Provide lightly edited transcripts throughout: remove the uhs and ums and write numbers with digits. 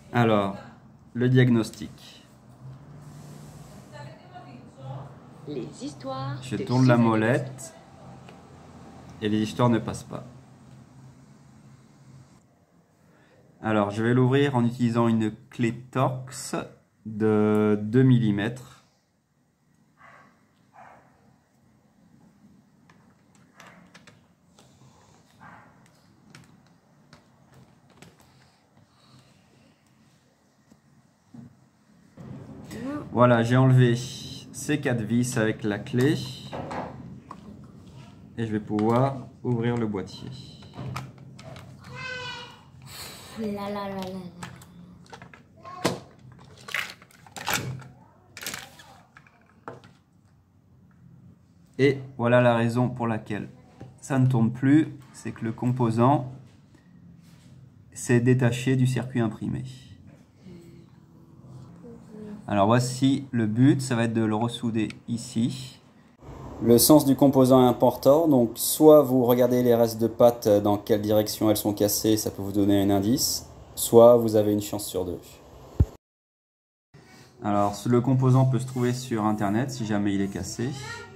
Alors, le diagnostic. Les histoires Je de tourne la Suzanne molette et les histoires ne passent pas. Alors, je vais l'ouvrir en utilisant une clé Torx de 2 mm. Voilà, j'ai enlevé ces 4 vis avec la clé et je vais pouvoir ouvrir le boîtier. La la la la. Et voilà la raison pour laquelle ça ne tourne plus, c'est que le composant s'est détaché du circuit imprimé. Alors voici le but, ça va être de le ressouder ici. Le sens du composant est important, donc soit vous regardez les restes de pâte dans quelle direction elles sont cassées, ça peut vous donner un indice, soit vous avez une chance sur 2. Alors le composant peut se trouver sur internet si jamais il est cassé.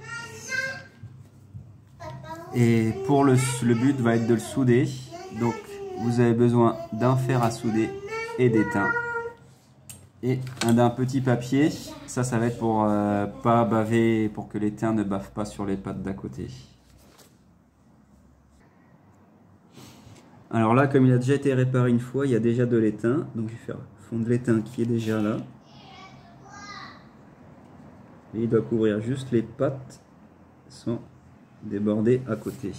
Et pour le but va être de le souder, donc vous avez besoin d'un fer à souder et d'étain. Et d'un petit papier, ça va être pour pas baver, pour que l'étain ne bave pas sur les pattes d'à côté. Alors là, comme il a déjà été réparé une fois, il y a déjà de l'étain, donc je vais faire fondre l'étain qui est déjà là. Et il doit couvrir juste les pattes sans déborder à côté.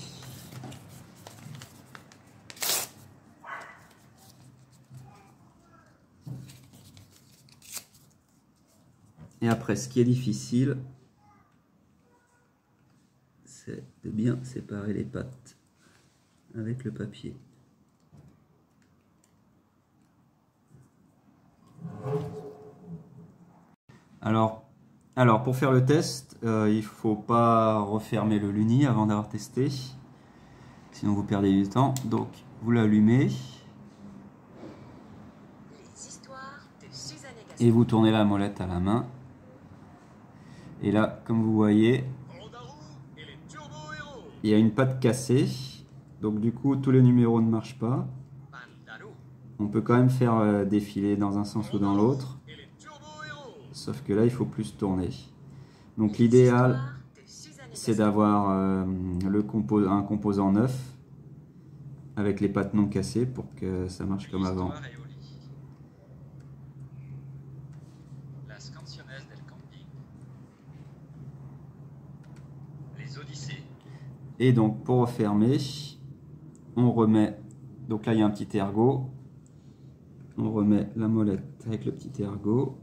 Et après, ce qui est difficile, c'est de bien séparer les pattes avec le papier. Alors pour faire le test, il ne faut pas refermer le Luni avant d'avoir testé, sinon vous perdez du temps. Donc vous l'allumez et vous tournez la molette à la main. Et là, comme vous voyez, il y a une patte cassée, donc du coup tous les numéros ne marchent pas. On peut quand même faire défiler dans un sens ou dans l'autre, sauf que là il faut plus tourner. Donc l'idéal c'est d'avoir un composant neuf avec les pattes non cassées pour que ça marche comme avant. Et donc pour refermer, on remet, donc là il y a un petit ergot, on remet la molette avec le petit ergot.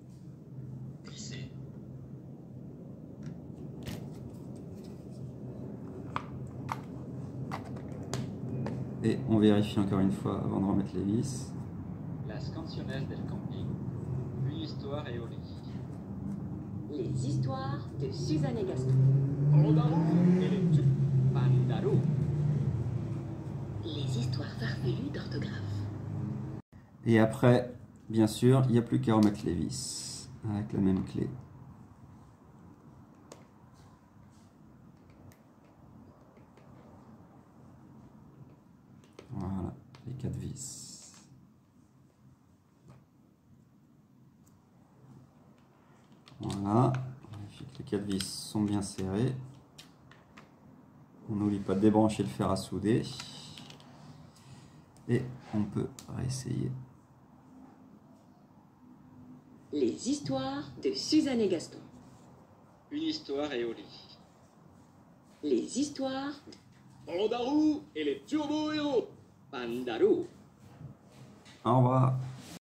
Et on vérifie encore une fois avant de remettre les vis. La scansionesse del camping, une histoire et Oli. Les histoires de Suzanne et Gaston. Pandaro. Les histoires farfelues d'orthographe. Et après, bien sûr, il n'y a plus qu'à remettre les vis avec la même clé. Voilà, les 4 vis. Voilà, on vérifie que les 4 vis sont bien serrées. On n'oublie pas de débrancher le fer à souder. Et on peut réessayer. Les histoires de Suzanne et Gaston. Une histoire et Oli. Les histoires Pandarou et les turbo-héros. Pandaro. Au revoir.